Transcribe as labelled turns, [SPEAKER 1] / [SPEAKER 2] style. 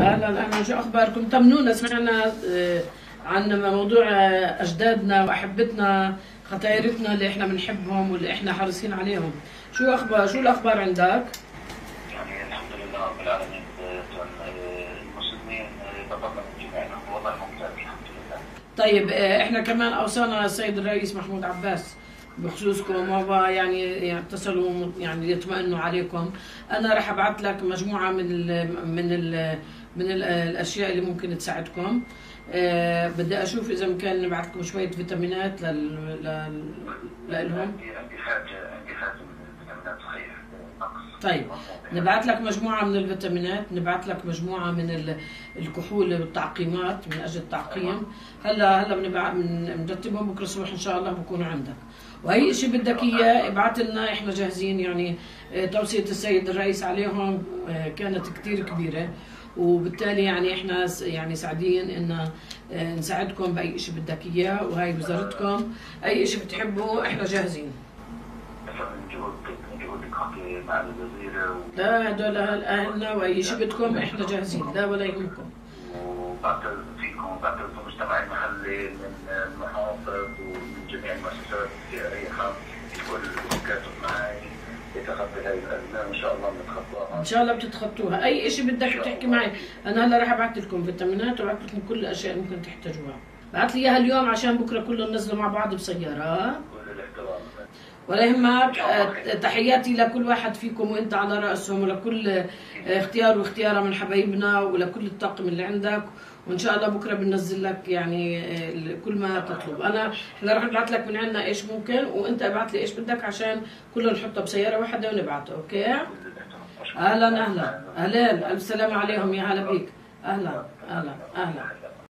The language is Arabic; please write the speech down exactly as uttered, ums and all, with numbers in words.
[SPEAKER 1] اهلا اهلا، شو اخباركم؟ طمنونا، سمعنا آه، عن موضوع آه، اجدادنا واحبتنا ختايرتنا اللي احنا بنحبهم واللي احنا حريصين عليهم. شو اخبار شو الاخبار عندك؟
[SPEAKER 2] يعني الحمد لله رب العالمين. المسلمين تقبل من جميعنا والله ممتاز الحمد لله.
[SPEAKER 1] طيب آه، احنا كمان اوصانا السيد الرئيس محمود عباس بخصوصكم، وهو يعني اتصلوا يعني يطمئنوا عليكم. انا راح ابعث لك مجموعه من ال من ال من ال الاشياء اللي ممكن تساعدكم. أه بدي اشوف اذا ممكن نبعث لكم شويه فيتامينات لل لل لهم.
[SPEAKER 2] عندي عندي حاجه عندي حاجه من الفيتامينات صحيح نقص.
[SPEAKER 1] طيب نبعث لك مجموعه من الفيتامينات، نبعث لك مجموعه من ال- الكحول والتعقيمات من اجل التعقيم. هلا هلا بنبع- بنرتبهم بكره الصبح ان شاء الله بكونوا عندك. واي شيء بدك اياه ابعث لنا، احنا جاهزين. يعني آه، توصيه السيد الرئيس عليهم آه، كانت كثير كبيره، وبالتالي يعني احنا س- يعني سعيدين ان آه، نساعدكم باي شيء بدك اياه، وهي وزارتكم. اي شيء بتحبوا احنا جاهزين.
[SPEAKER 2] من جهودك من جهودك حكي مع الوزيره و...
[SPEAKER 1] لا هدول اهلنا، واي شيء بدكم احنا جاهزين، لا ولا يهمكم.
[SPEAKER 2] وبعتذر فيكم وبعتذر بالمجتمع المحلي من المحافظ ومن جميع المؤسسات في اي حال يكون الكاتب معي يتخطى هذه الازمه، ان شاء الله بنتخطاها.
[SPEAKER 1] ان شاء الله بتتخطوها. اي شيء بدك بتحكي معي، انا هلا راح ابعث لكم فيتامينات وابعث لكم كل الاشياء اللي ممكن تحتاجوها. بعث لي اياها اليوم عشان بكره كلهم ننزلوا مع بعض بسياره.
[SPEAKER 2] كل الاحترام.
[SPEAKER 1] ولا يهمك. آه، تحياتي لكل واحد فيكم وانت على راسهم، ولكل آه، اختيار واختياره من حبايبنا، ولكل الطاقم اللي عندك. وان شاء الله بكره بننزل لك يعني آه، كل ما تطلب. انا احنا راح نبعث لك من عندنا ايش ممكن، وانت ابعث لي ايش بدك عشان كله نحطه بسياره واحده ونبعته. اوكي؟ اهلا اهلا اهلا، الف سلامه عليهم، يا هلا بيك. اهلا اهلا اهلا.